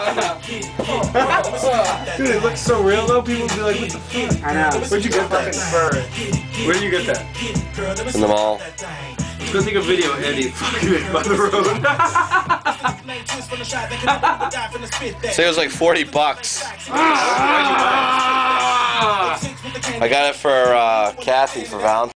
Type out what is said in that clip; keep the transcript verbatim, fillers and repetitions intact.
Dude, it looks so real though. People would be like, what the fuck? I know. Where'd you get that? Fur. Where'd you get that? In the mall. Let's go take a video of Eddie fucking by the road. Say it was like forty bucks. I got it for uh, Kathy for Valentine's.